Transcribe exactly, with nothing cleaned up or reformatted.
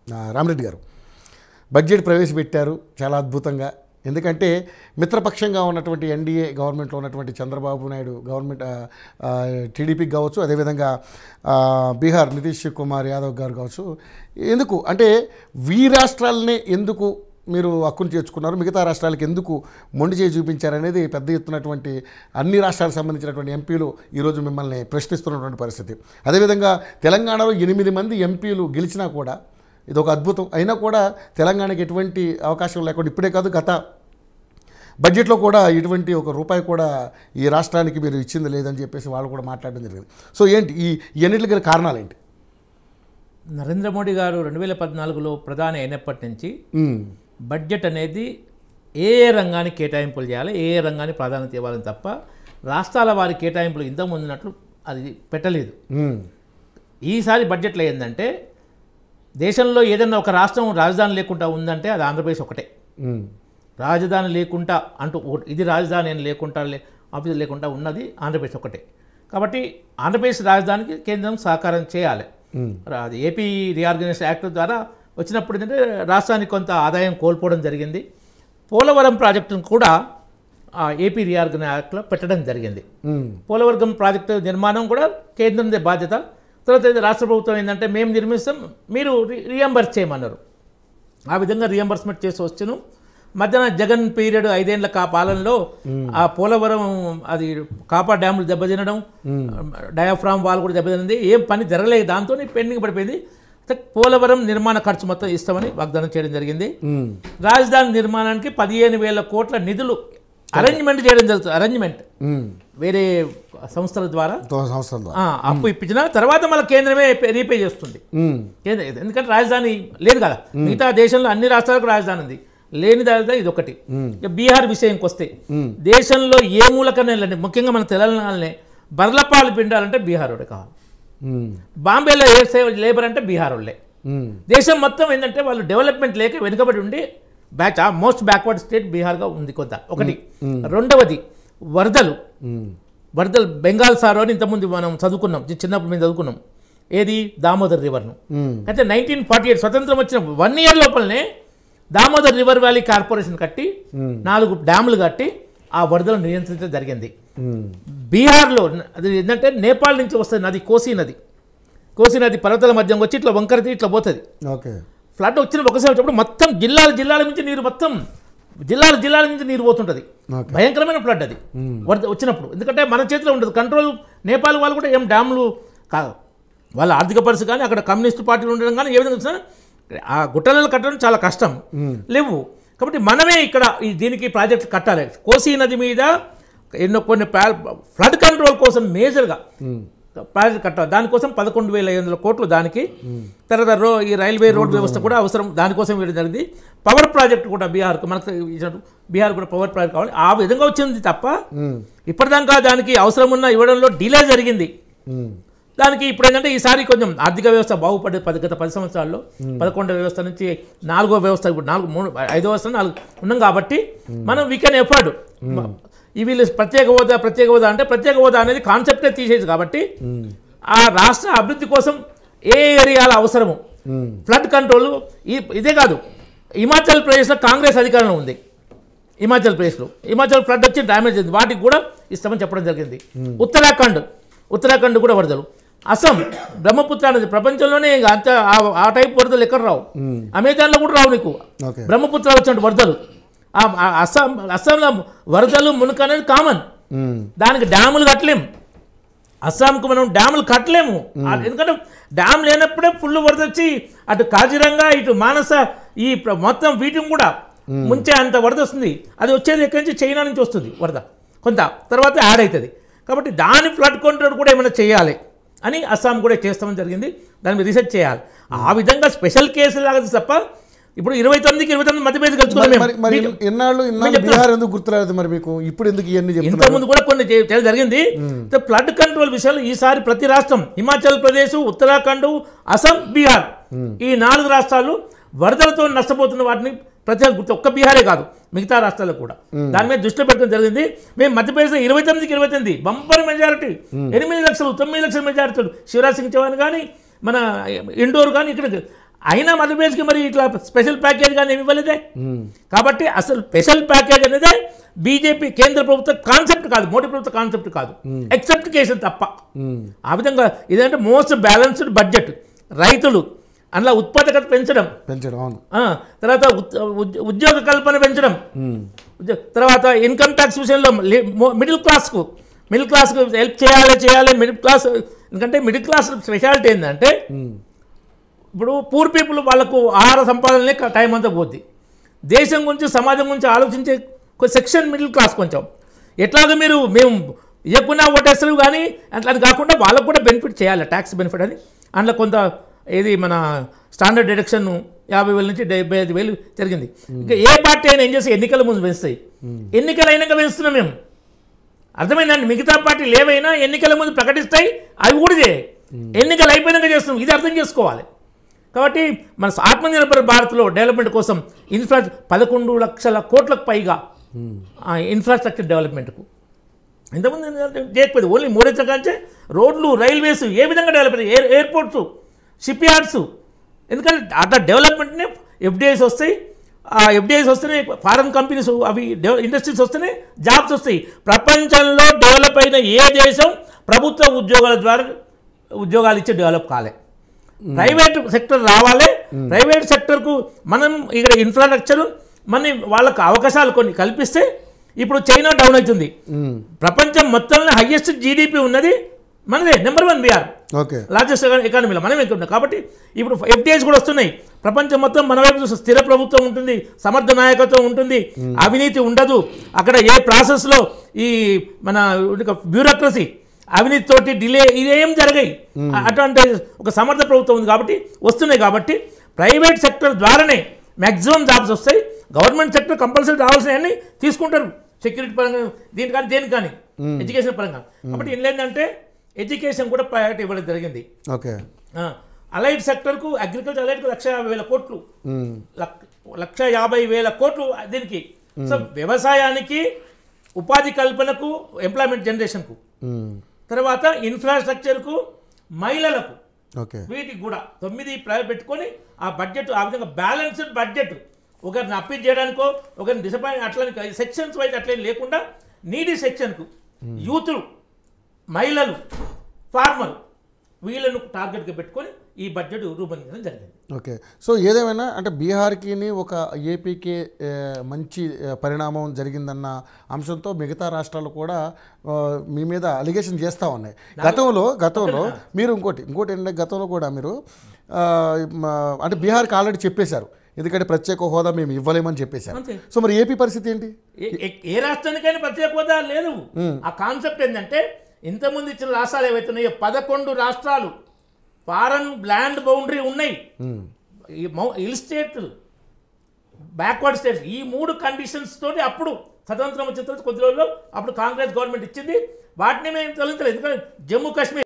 రామిరెడ్డి గారు బడ్జెట్ ప్రవేశపెట్టారు చాలా అద్భుతంగా. ఎందుకంటే మిత్రపక్షంగా ఉన్నటువంటి ఎన్డీఏ గవర్నమెంట్లో ఉన్నటువంటి చంద్రబాబు నాయుడు గవర్నమెంట్ టీడీపీకి కావచ్చు, అదేవిధంగా బీహార్ నితీష్ కుమార్ యాదవ్ గారు కావచ్చు, ఎందుకు అంటే వీ రాష్ట్రాలనే ఎందుకు మీరు హక్కును చేర్చుకున్నారు, మిగతా రాష్ట్రాలకు ఎందుకు మొండి చేయి చూపించారనేది పెద్ద ఎత్తున్నటువంటి అన్ని రాష్ట్రాలకు సంబంధించినటువంటి ఎంపీలు ఈరోజు మిమ్మల్ని ప్రశ్నిస్తున్నటువంటి పరిస్థితి. అదేవిధంగా తెలంగాణలో ఎనిమిది మంది ఎంపీలు గెలిచినా కూడా ఇది ఒక అద్భుతం. అయినా కూడా తెలంగాణకి ఎటువంటి అవకాశం లేకుండా ఇప్పుడే కాదు గత బడ్జెట్లో కూడా ఎటువంటి ఒక రూపాయి కూడా ఈ రాష్ట్రానికి మీరు ఇచ్చింది లేదని చెప్పేసి వాళ్ళు కూడా మాట్లాడడం జరిగింది. సో ఏంటి ఈ ఎన్నిటికి గల కారణాలు ఏంటి? నరేంద్ర మోడీ గారు రెండు వేల పద్నాలుగులో ప్రధాని అయినప్పటి నుంచి బడ్జెట్ అనేది ఏ ఏ రంగానికి కేటాయింపులు చేయాలి, ఏ ఏ రంగానికి ప్రాధాన్యత ఇవ్వాలని తప్ప రాష్ట్రాల వారి కేటాయింపులు ఇంతకు ముందున్నట్లు అది పెట్టలేదు. ఈసారి బడ్జెట్లో ఏంటంటే దేశంలో ఏదైనా ఒక రాష్ట్రం రాజధాని లేకుండా ఉందంటే అది ఆంధ్రప్రదేశ్ ఒకటే. రాజధాని లేకుండా అంటూ ఇది రాజధాని అని లేకుండా ఆఫీసు లేకుండా ఉన్నది ఆంధ్రప్రదేశ్ ఒకటే. కాబట్టి ఆంధ్రప్రదేశ్ రాజధానికి కేంద్రం సహకారం చేయాలి. అది ఏపీ రీఆర్గనైజేషన్ యాక్ట్ ద్వారా వచ్చినప్పుడు ఏంటంటే రాష్ట్రానికి కొంత ఆదాయం కోల్పోవడం జరిగింది. పోలవరం ప్రాజెక్టును కూడా ఏపీ రీఆర్గనైజేషన్ యాక్ట్లో పెట్టడం జరిగింది. పోలవరం ప్రాజెక్టు నిర్మాణం కూడా కేంద్రందే బాధ్యత. తర్వాత రాష్ట్ర ప్రభుత్వం ఏంటంటే మేము నిర్మిస్తాం, మీరు రీఎంబర్స్ చేయమన్నారు. ఆ విధంగా రీఎంబర్స్మెంట్ చేసి వచ్చాను. మధ్యాహ్న జగన్ పీరియడ్ ఐదేళ్ల కా పాలనలో ఆ పోలవరం అది కాపా డ్యాములు దెబ్బతినడం, డయాఫ్రామ్ వాల్ కూడా దెబ్బతినింది, ఏం పని జరగలేదు. దాంతో పెండింగ్ పడిపోయింది. పోలవరం నిర్మాణ ఖర్చు మొత్తం ఇస్తామని వాగ్దానం చేయడం జరిగింది. రాజధాని నిర్మాణానికి పదిహేను వేల కోట్ల నిధులు అరేంజ్మెంట్ చేయడం జరుగుతుంది. అరేంజ్మెంట్ వేరే సంస్థల ద్వారా అప్పు ఇప్పించిన తర్వాత మళ్ళీ కేంద్రమే రీపే చేస్తుంది. ఎందుకంటే రాజధాని లేదు కదా, మిగతా దేశంలో అన్ని రాష్ట్రాలకు రాజధాని ఉంది, లేని దాని ఇది ఒకటి. బీహార్ విషయంకి వస్తే దేశంలో ఏ మూలకనే లేండి, ముఖ్యంగా మన తెలంగాణనే బర్లపాలు పిండాలంటే బీహార్ వాడే కావాలి. బాంబేలో ఏ లేబర్ అంటే బీహార్ వాళ్ళే. దేశం మొత్తం ఏంటంటే వాళ్ళు డెవలప్మెంట్ లేక వెనుకబడి ఉండి బ్యాక్ మోస్ట్ బ్యాక్వర్డ్ స్టేట్ బీహార్గా ఉంది కొంత. ఒకటి. రెండవది వరదలు. వరదలు బెంగాల్ సారో అని ఇంతకుముందు మనం చదువుకున్నాం, చిన్నప్పుడు మేము చదువుకున్నాం. ఏది దామోదర్ రివర్ను. అయితే నైన్టీన్ ఫార్టీ ఎయిట్ స్వతంత్రం వచ్చిన వన్ ఇయర్ లోపలనే దామోదర్ రివర్ వ్యాలీ కార్పొరేషన్ కట్టి నాలుగు డ్యాములు కట్టి ఆ వరదలను నియంత్రించడం జరిగింది. బీహార్లో అది ఏంటంటే నేపాల్ నుంచి వస్తుంది నది, కోసీ నది. కోసీ నది పర్వతాల మధ్యం వచ్చి ఇట్లా వంకర ఇట్లా పోతుంది. ఫ్లడ్ వచ్చిన ఒకసారి వచ్చినప్పుడు మొత్తం జిల్లాల జిల్లాల నుంచి నీరు మొత్తం జిల్లాల జిల్లాల నుంచి నీరు పోతుంటుంది. భయంకరమైన ఫ్లడ్ అది వరద వచ్చినప్పుడు. ఎందుకంటే మన చేతిలో ఉండదు కంట్రోల్. నేపాల్ వాళ్ళు కూడా ఏం డ్యాములు కాదు, వాళ్ళ ఆర్థిక పరిస్థితి కానీ అక్కడ కమ్యూనిస్ట్ పార్టీలు ఉండడం కానీ ఏ విధంగా వచ్చినా ఆ గుట్టలలో కట్టడం చాలా కష్టం లేవు. కాబట్టి మనమే ఇక్కడ ఈ దీనికి ప్రాజెక్ట్ కట్టాలి. కోసీ నది మీద ఎన్నో కొన్ని ఫ్లడ్ కంట్రోల్ కోసం మేజర్గా ప్రాజెక్ట్ కట్టాలి. దానికోసం పదకొండు వేల ఐదు వందల కోట్లు దానికి. తర్వాత రో ఈ రైల్వే రోడ్ వ్యవస్థ కూడా అవసరం, దానికోసం ఇవ్వడం జరిగింది. పవర్ ప్రాజెక్ట్ కూడా బీహార్కు మనకు బీహార్ కూడా పవర్ ప్రాజెక్ట్ కావాలి. ఆ విధంగా వచ్చింది తప్ప ఇప్పటిదాకా దానికి అవసరం ఉన్న ఇవ్వడంలో డిలే జరిగింది. దానికి ఇప్పుడు ఏంటంటే ఈసారి కొంచెం ఆర్థిక వ్యవస్థ బాగుపడే పది గత పది సంవత్సరాల్లో పదకొండవ వ్యవస్థ నుంచి నాలుగో వ్యవస్థ ఇప్పుడు నాలుగు మూడు ఐదో వ్యవస్థ నాలుగు ఉన్నాం కాబట్టి మనం వీ కెన్ ఎఫర్డ్. ఈ వీళ్ళు ప్రత్యేక హోదా ప్రత్యేక హోదా అంటే ప్రత్యేక హోదా అనేది కాన్సెప్టే తీసేది కాబట్టి ఆ రాష్ట్ర అభివృద్ధి కోసం ఏ ఏరియాల అవసరము ఫ్లడ్ కంట్రోల్. ఈ ఇదే కాదు, హిమాచల్ ప్రదేశ్లో కాంగ్రెస్ అధికారంలో ఉంది. హిమాచల్ ప్రదేశ్లో హిమాచల్ ఫ్లడ్ వచ్చి డ్యామేజ్ అయింది, వాటికి కూడా ఇస్తామని చెప్పడం జరిగింది. ఉత్తరాఖండ్ ఉత్తరాఖండ్ కూడా వరదలు. అస్సాం బ్రహ్మపుత్ర నది ప్రపంచంలోనే అంత ఆ టైప్ వరదలు ఎక్కడ రావు, అమెజాన్లో కూడా రావు నీకు. బ్రహ్మపుత్ర వచ్చినట్టు వరదలు అస్సాం అస్సాంలో వరదలు మునుక అనేది కామన్. దానికి డ్యాములు కట్టలేము, అస్సాంకు మనం డ్యాములు కట్టలేము. ఎందుకంటే డ్యామ్ లేనప్పుడే ఫుల్ వరద వచ్చి అటు కాజిరంగా ఇటు మానస ఈ మొత్తం వీటిని కూడా ముంచే అంత వరద వస్తుంది. అది వచ్చేది ఎక్కడి నుంచి చైనా నుంచి వస్తుంది వరద, కొంత తర్వాత యాడ్ అవుతుంది. కాబట్టి దాని ఫ్లడ్ కంట్రోల్ కూడా ఏమైనా చేయాలి అని అస్సాం కూడా చేస్తామని జరిగింది. దాని మీద రీసెర్చ్ చేయాలి. ఆ విధంగా స్పెషల్ కేసులు లాగా తప్ప ఇప్పుడు ఇరవై తొమ్మిదికి ఇరవై తొమ్మిది మధ్య మీద కలుసుకున్నాం. ఇంతకుముందు కూడా కొన్ని జరిగింది. ఫ్లడ్ కంట్రోల్ విషయాలు ఈసారి ప్రతి రాష్ట్రం హిమాచల్ ప్రదేశ్, ఉత్తరాఖండ్, అస్సాం, బీహార్ ఈ నాలుగు రాష్ట్రాలు వరదలతో నష్టపోతున్న వాటిని ప్రత్యేక గుర్తు. ఒక్క బీహారే కాదు మిగతా రాష్ట్రాల్లో కూడా దాని మీద దృష్టిలో పెట్టడం జరిగింది. మేము మధ్యప్రదేశ్లో ఇరవై తొమ్మిదికి ఇరవై తొమ్మిది బంపర్ మెజారిటీ, ఎనిమిది లక్షలు తొమ్మిది లక్షల మెజారిటీలు శివరాజ్ సింగ్ చౌహాన్ కానీ మన ఇండోర్ కానీ ఇక్కడ అయినా మధ్యప్రదేశ్కి మరి ఇట్లా స్పెషల్ ప్యాకేజ్ కానీ ఏమి ఇవ్వలేదే. కాబట్టి అసలు స్పెషల్ ప్యాకేజ్ అనేది బీజేపీ కేంద్ర ప్రభుత్వ కాన్సెప్ట్ కాదు, మోడీ ప్రభుత్వ కాన్సెప్ట్ కాదు, ఎక్సెప్టికేషన్ తప్ప. ఆ విధంగా ఇదంటే మోస్ట్ బ్యాలెన్స్డ్ బడ్జెట్. రైతులు అందులో ఉత్పాదకత పెంచడం పెంచడం తర్వాత ఉద్యోగ కల్పన పెంచడం, తర్వాత ఇన్కమ్ ట్యాక్స్ విషయంలో మిడిల్ క్లాస్కు మిడిల్ క్లాస్కు హెల్ప్ చేయాలి చేయాలి మిడిల్ క్లాస్. ఎందుకంటే మిడిల్ క్లాస్ స్పెషాలిటీ ఏంటంటే ఇప్పుడు పూర్ పీపుల్ వాళ్ళకు ఆహార సంపాదనలే టైం అంతా పోద్ది. దేశం గురించి సమాజం గురించి ఆలోచించే సెక్షన్ మిడిల్ క్లాస్ కొంచెం ఎట్లాగో మీరు మేము ఇవ్వకుండా ఓటేస్తారు కానీ అట్లా కాకుండా వాళ్ళకు కూడా బెనిఫిట్ చేయాలి, ట్యాక్స్ బెనిఫిట్ అని. అందులో కొంత ఏది మన స్టాండర్డ్ డిడక్షన్ యాభై వేల నుంచి డెబ్బై ఐదు వేలు జరిగింది. ఇంకా ఏ పార్టీ అయినా ఏం చేసి ఎన్నికల ముందు పెంచుతాయి, ఎన్నికలు అయినాక పెంచుతున్నాం మేము. అర్థమైందండి? మిగతా పార్టీలు ఏవైనా ఎన్నికల ముందు ప్రకటిస్తాయి, అవి కూడా చేయాలి, ఎన్నికలు అయిపోయినాక చేస్తున్నాం. ఇది అర్థం చేసుకోవాలి. కాబట్టి మన ఆత్మనిర్భర భారత్లో డెవలప్మెంట్ కోసం ఇన్ఫ్రా పదకొండు లక్షల కోట్లకు పైగా ఇన్ఫ్రాస్ట్రక్చర్ డెవలప్మెంట్కు ఇంతకుముందు చేయకపోయింది. ఓన్లీ మూడేళ్ళ కంటే రోడ్లు, రైల్వేస్ ఏ విధంగా డెవలప్ అయ్యాయి, ఎయిర్ ఎయిర్పోర్ట్స్, షిప్ యార్డ్స్. ఎందుకంటే అట్లా డెవలప్మెంట్నే ఎఫ్డిఐస్ వస్తాయి, ఆ ఎఫ్డిఐస్ వస్తేనే ఫారెన్ కంపెనీస్ అవి ఇండస్ట్రీస్ వస్తేనే జాబ్స్ వస్తాయి. ప్రపంచంలో డెవలప్ అయిన ఏ దేశం ప్రభుత్వ ఉద్యోగాల ద్వారా ఉద్యోగాలు ఇచ్చే డెవలప్ కాలే. ప్రైవేట్ సెక్టర్ రావాలి. ప్రైవేట్ సెక్టర్కు మనం ఇక్కడ ఇన్ఫ్రాస్ట్రక్చర్ మన వాళ్ళకు అవకాశాలు కొన్ని కల్పిస్తే ఇప్పుడు చైనా డౌన్ అవుతుంది. ప్రపంచం మొత్తంలో హైయెస్ట్ జీడిపి ఉన్నది మనదే, నెంబర్ వన్ బీఆర్ లార్జెస్ట్ ఎకానమీలో మనం ఎక్కువ ఉన్నాం. కాబట్టి ఇప్పుడు ఎఫ్డిఐస్ కూడా వస్తున్నాయి. ప్రపంచం మొత్తం మన వైపు చూస్తే స్థిర ప్రభుత్వం ఉంటుంది, సమర్థ నాయకత్వం ఉంటుంది, అవినీతి ఉండదు. అక్కడ ఏ ప్రాసెస్లో ఈ మన బ్యూరోక్రసీ అవినీతితోటి డిలే ఇదేం జరిగాయి. అటువంటి ఒక సమర్థ ప్రభుత్వం ఉంది కాబట్టి వస్తున్నాయి. కాబట్టి ప్రైవేట్ సెక్టర్ ద్వారానే మ్యాక్సిమం జాబ్స్ వస్తాయి. గవర్నమెంట్ సెక్టర్ కంపల్సరీ రావాల్సినవన్నీ తీసుకుంటారు, సెక్యూరిటీ పరంగా దీని కానీ దేనికి కానీ ఎడ్యుకేషన్ పరంగా. కాబట్టి ఏం లేదంటే ఎడ్యుకేషన్ కూడా ప్రయారిటీ ఇవ్వడం జరిగింది. ఓకే. అలైడ్ సెక్టర్కు అగ్రికల్చర్ అలైడ్కు లక్ష యాభై వేల కోట్లు లక్ష యాభై వేల కోట్లు దీనికి. సో వ్యవసాయానికి, ఉపాధి కల్పనకు, ఎంప్లాయ్మెంట్ జనరేషన్కు, తర్వాత ఇన్ఫ్రాస్ట్రక్చర్కు, మహిళలకు, వీటికి కూడా తొమ్మిది పెట్టుకొని ఆ బడ్జెట్ ఆ విధంగా బ్యాలెన్స్డ్ బడ్జెట్. ఒకరిని అప్పీల్ చేయడానికో ఒకరిని డిసప్పాయింట్ అట్లా సెక్షన్స్ వైజ్ అట్లా లేకుండా నీడీ సెక్షన్కు యూతులు, మహిళలు, ఫార్మర్ వీళ్ళను టార్గెట్గా పెట్టుకొని ఈ బడ్జెట్ రూపొందించడం జరిగింది. ఓకే. సో ఏదేమైనా అంటే బీహార్కి ఒక ఏపీకి మంచి పరిణామం జరిగిందన్న అంశంతో మిగతా రాష్ట్రాలు కూడా మీ మీద అలిగేషన్ చేస్తూ ఉన్నాయి. గతంలో గతంలో మీరు ఇంకోటి ఇంకోటి ఏంటంటే గతంలో కూడా మీరు అంటే బీహార్కి ఆల్రెడీ చెప్పేశారు, ఎందుకంటే ప్రత్యేక హోదా మేము ఇవ్వలేమని చెప్పేశారు. సో మరి ఏపీ పరిస్థితి ఏంటి? ఏ రాష్ట్రానికైనా ప్రత్యేక హోదా లేదు. ఆ కాన్సెప్ట్ ఏంటంటే ఇంతకుముందు ఇచ్చిన రాష్ట్రాలు ఏవైతున్నాయో పదకొండు రాష్ట్రాలు ఫారెన్ ల్యాండ్ బౌండరీ ఉన్నాయి, హిల్ స్టేట్, బ్యాక్వర్డ్ స్టేట్స్. ఈ మూడు కండిషన్స్ తోటి అప్పుడు స్వతంత్రం వచ్చిన తర్వాత కొద్ది రోజుల్లో అప్పుడు కాంగ్రెస్ గవర్నమెంట్ ఇచ్చింది. వాటిని మేము తొలగించలేదు. ఎందుకంటే జమ్మూ కాశ్మీర్